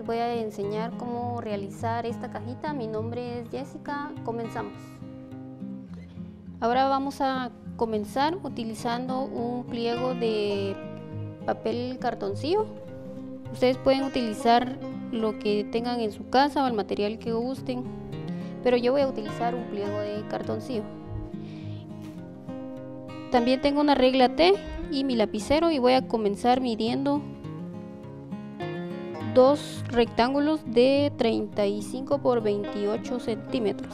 voy a enseñar cómo realizar esta cajita. Mi nombre es Jessica, comenzamos. Ahora vamos a comenzar utilizando un pliego de papel cartoncillo. Ustedes pueden utilizar lo que tengan en su casa o el material que gusten, pero yo voy a utilizar un pliego de cartoncillo. También tengo una regla T y mi lapicero, y voy a comenzar midiendo dos rectángulos de 35 por 28 centímetros.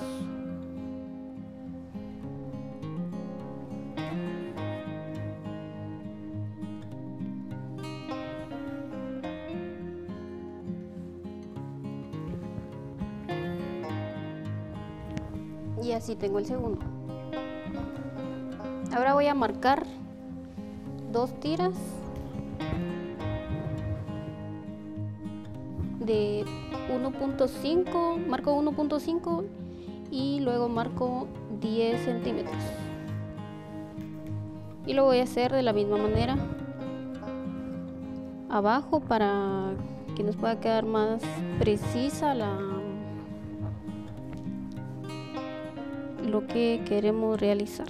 Y así tengo el segundo. Ahora voy a marcar dos tiras de 1.5, marco 1.5 y luego marco 10 centímetros. Y lo voy a hacer de la misma manera abajo para que nos pueda quedar más precisa lo que queremos realizar.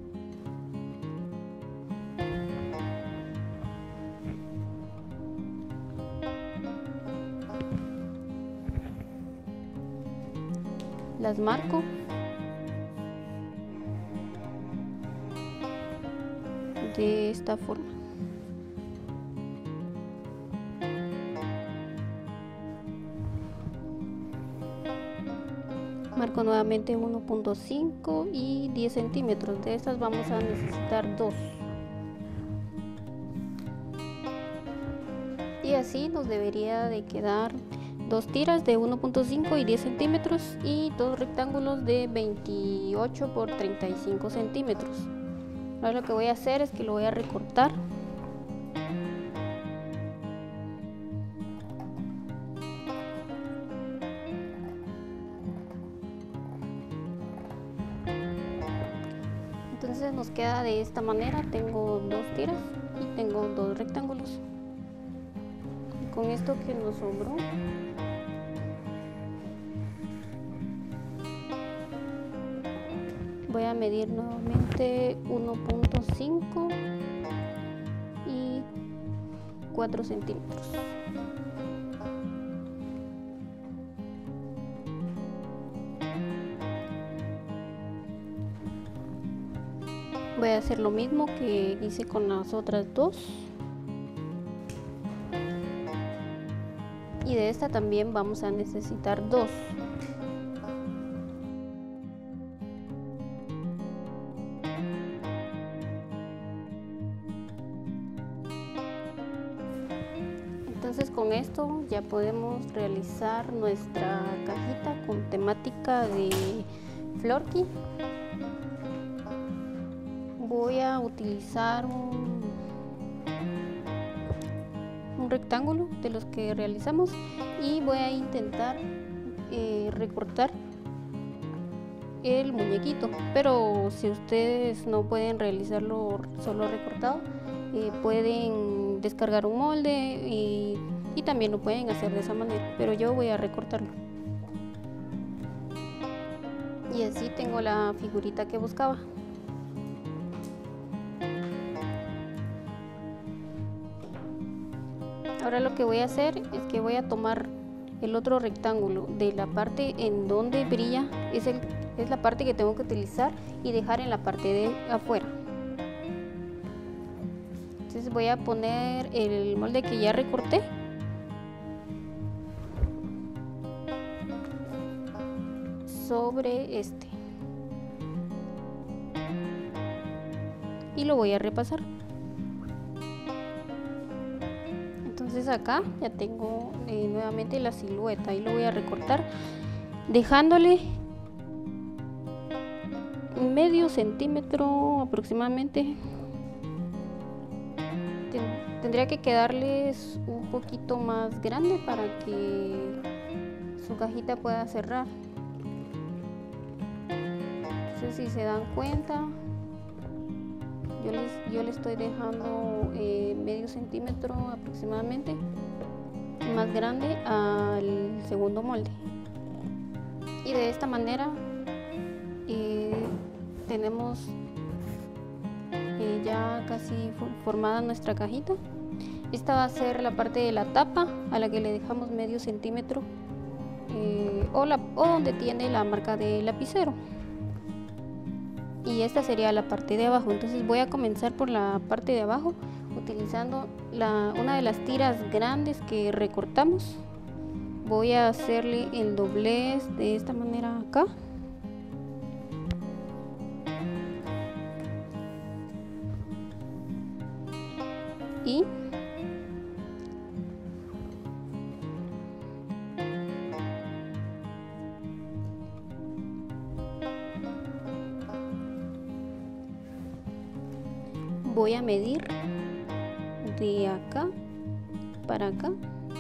Las marco de esta forma. Marco nuevamente 1.5 y 10 centímetros. De estas vamos a necesitar dos. Y así nos debería de quedar dos tiras de 1.5 y 10 centímetros y dos rectángulos de 28 por 35 centímetros. Ahora lo que voy a hacer es que lo voy a recortar. Entonces nos queda de esta manera. Tengo dos tiras y tengo dos rectángulos. Y con esto que nos sobró, voy a medir nuevamente 1.5 y 4 centímetros. Voy a hacer lo mismo que hice con las otras dos. Y de esta también vamos a necesitar dos. Entonces con esto ya podemos realizar nuestra cajita con temática de Florky. Voy a utilizar un rectángulo de los que realizamos y voy a intentar recortar el muñequito, pero si ustedes no pueden realizarlo solo recortado, pueden descargar un molde y también lo pueden hacer de esa manera, pero yo voy a recortarlo. Y así tengo la figurita que buscaba. Ahora lo que voy a hacer es que voy a tomar el otro rectángulo de la parte en donde brilla, es la parte que tengo que utilizar, y dejar en la parte de afuera. Entonces voy a poner el molde que ya recorté sobre este y lo voy a repasar. Entonces acá ya tengo nuevamente la silueta y lo voy a recortar dejándole medio centímetro aproximadamente. Tendría que quedarles un poquito más grande para que su cajita pueda cerrar. Entonces si se dan cuenta, yo le estoy dejando medio centímetro aproximadamente más grande al segundo molde. Y de esta manera tenemos ya casi formada nuestra cajita. Esta va a ser la parte de la tapa, a la que le dejamos medio centímetro o donde tiene la marca de lapicero. Y esta sería la parte de abajo. Entonces voy a comenzar por la parte de abajo utilizando una de las tiras grandes que recortamos. Voy a hacerle el doblez de esta manera acá. Y voy a medir de acá para acá.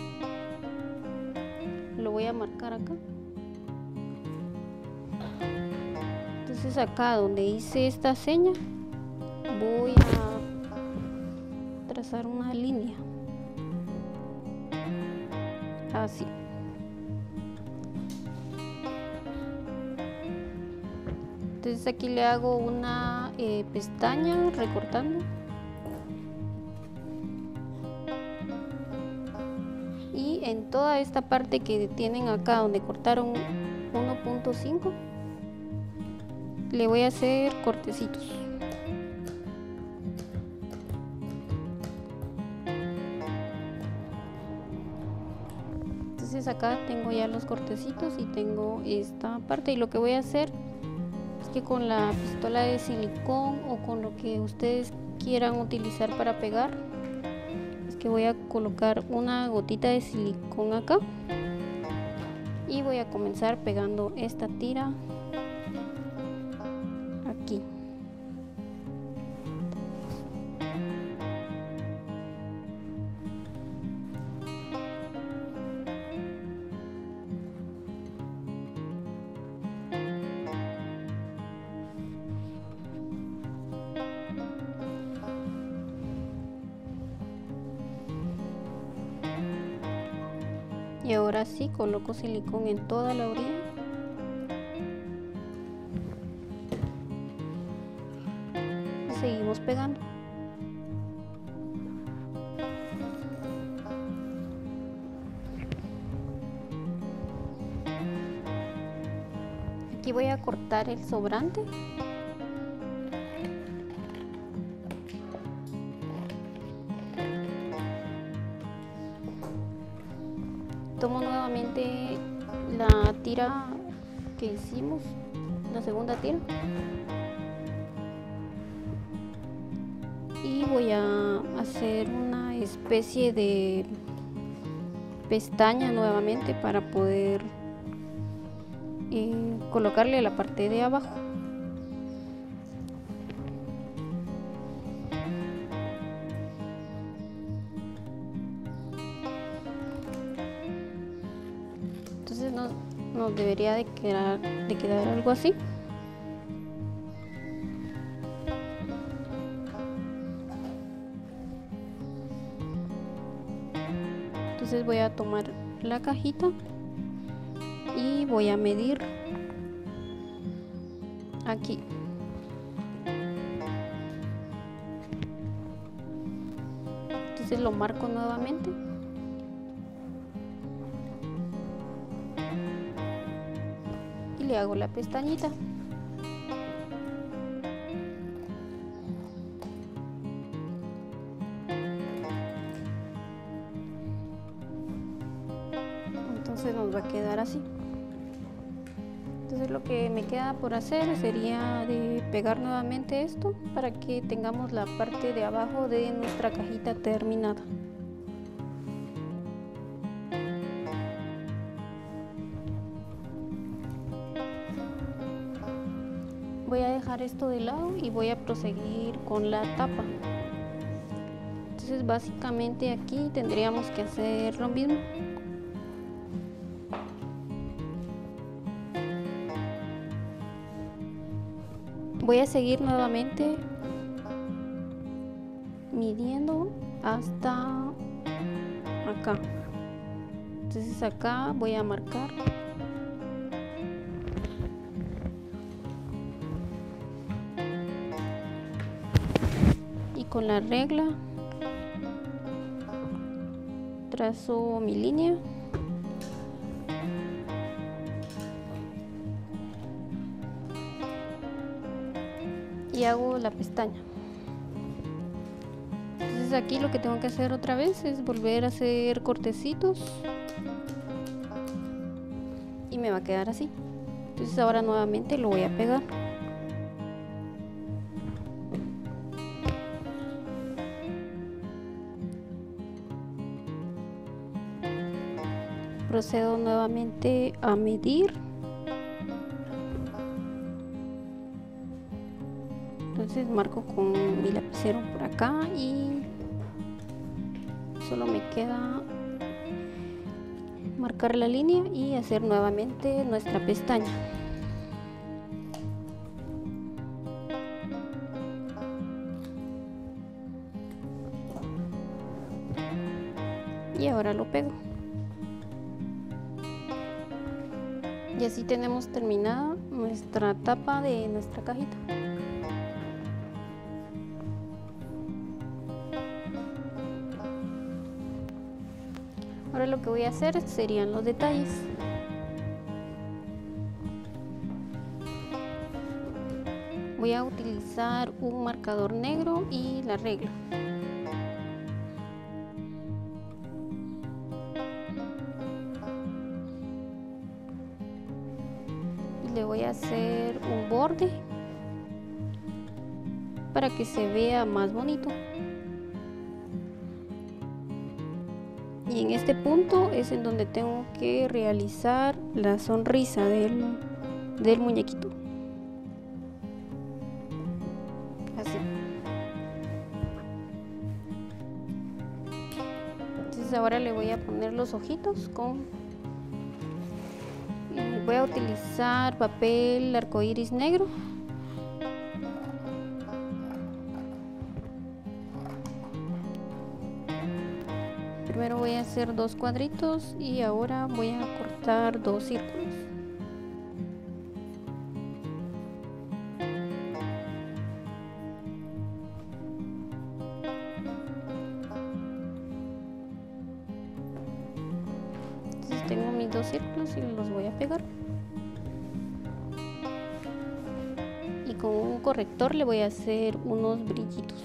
Lo voy a marcar acá. Entonces acá donde hice esta seña voy a trazar una línea así. Entonces aquí le hago una pestaña recortando y en toda esta parte que tienen acá donde cortaron 1.5 le voy a hacer cortecitos. Entonces acá tengo ya los cortecitos y tengo esta parte, y lo que voy a hacer es que con la pistola de silicón o con lo que ustedes quieran utilizar para pegar, es que voy a colocar una gotita de silicón acá y voy a comenzar pegando esta tira aquí. Y ahora sí coloco silicón en toda la orilla. Y seguimos pegando. Aquí voy a cortar el sobrante. Tomo nuevamente la tira que hicimos, la segunda tira, y voy a hacer una especie de pestaña nuevamente para poder colocarle la parte de abajo. Entonces nos debería de quedar algo así. Entonces voy a tomar la cajita y voy a medir aquí. Entonces lo marco nuevamente. Y le hago la pestañita. Entonces nos va a quedar así. Entonces lo que me queda por hacer sería de pegar nuevamente esto para que tengamos la parte de abajo de nuestra cajita terminada. Voy a dejar esto de lado y voy a proseguir con la tapa. Entonces básicamente aquí tendríamos que hacer lo mismo. Voy a seguir nuevamente midiendo hasta acá. Entonces acá voy a marcar y con la regla trazo mi línea y hago la pestaña. Entonces aquí lo que tengo que hacer otra vez es volver a hacer cortecitos y me va a quedar así. Entonces ahora nuevamente lo voy a pegar. Procedo nuevamente a medir. Entonces marco con mi lapicero por acá y solo me queda marcar la línea y hacer nuevamente nuestra pestaña. Y ahora lo pego. Y así tenemos terminada nuestra tapa de nuestra cajita. Ahora lo que voy a hacer serían los detalles. Voy a utilizar un marcador negro y la regla. Y le voy a hacer un borde para que se vea más bonito. Y en este punto es en donde tengo que realizar la sonrisa del muñequito. Así. Entonces ahora le voy a poner los ojitos voy a utilizar papel arcoíris negro. Primero voy a hacer 2 cuadritos y ahora voy a cortar 2 círculos. Entonces tengo mis 2 círculos y los voy a pegar. Y con un corrector le voy a hacer unos brillitos.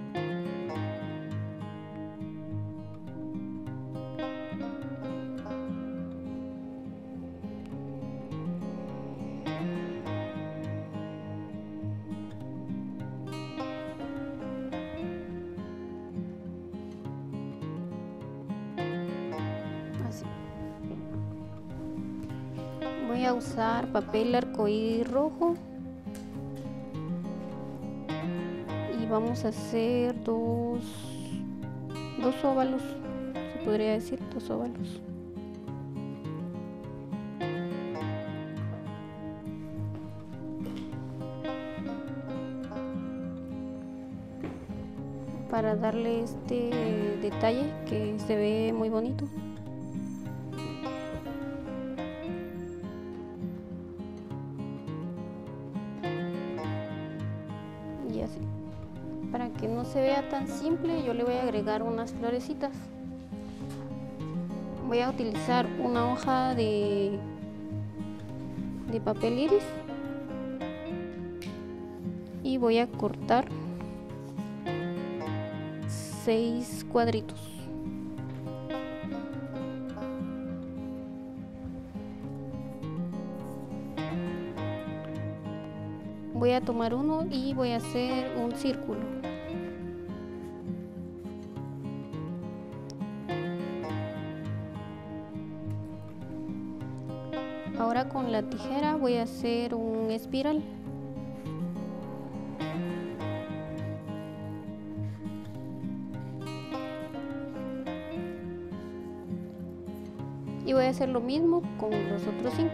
Así. Voy a usar papel arcoíris rojo y vamos a hacer dos óvalos, se podría decir 2 óvalos. Para darle este detalle que se ve muy bonito. Y así. Para que no se vea tan simple, yo le voy a agregar unas florecitas. Voy a utilizar una hoja de papel iris y voy a cortar 6 cuadritos. Voy a tomar uno y voy a hacer un círculo. Ahora con la tijera voy a hacer un espiral. Y voy a hacer lo mismo con los otros 5.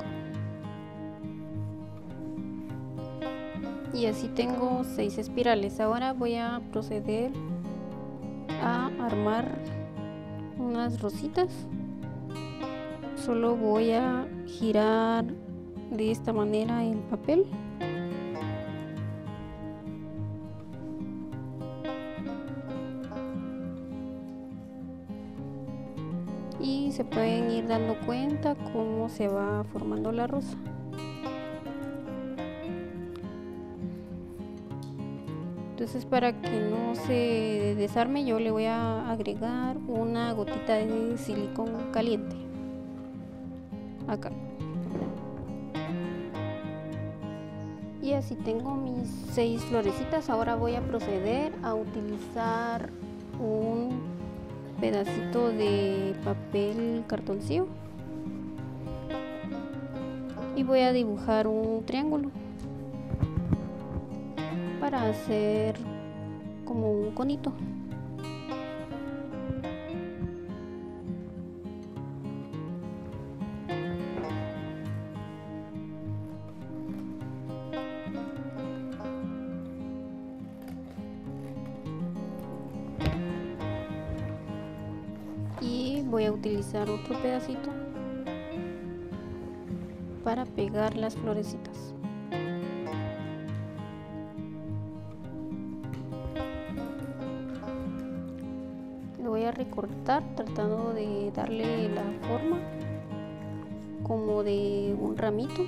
Y así tengo 6 espirales. Ahora voy a proceder a armar unas rositas solo voy a girar de esta manera el papel. Y se pueden ir dando cuenta cómo se va formando la rosa. Entonces, para que no se desarme, yo le voy a agregar una gotita de silicón caliente acá. Y así tengo mis 6 florecitas. Ahora voy a proceder a utilizar un pedacito de papel cartoncillo y voy a dibujar un triángulo para hacer como un conito. Y voy a utilizar otro pedacito para pegar las florecitas. Lo voy a recortar tratando de darle la forma como de un ramito.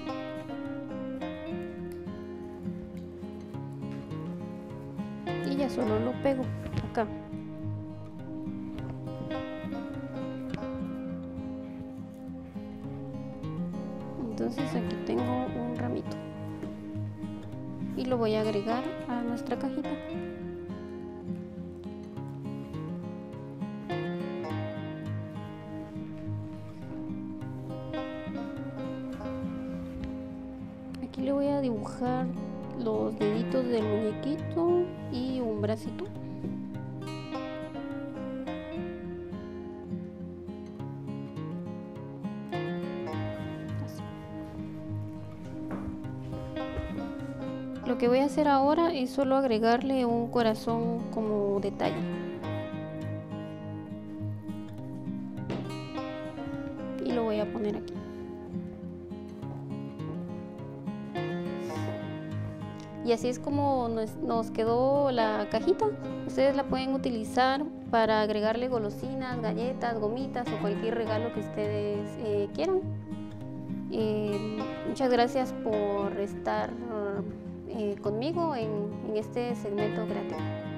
Y ya solo lo pego acá. Entonces aquí tengo un ramito y lo voy a agregar a nuestra cajita. Aquí le voy a dibujar los deditos del muñequito y un bracito. Lo que voy a hacer ahora es solo agregarle un corazón como detalle. Y lo voy a poner aquí. Y así es como nos quedó la cajita. Ustedes la pueden utilizar para agregarle golosinas, galletas, gomitas o cualquier regalo que ustedes quieran. Muchas gracias por estar conmigo en este segmento creativo.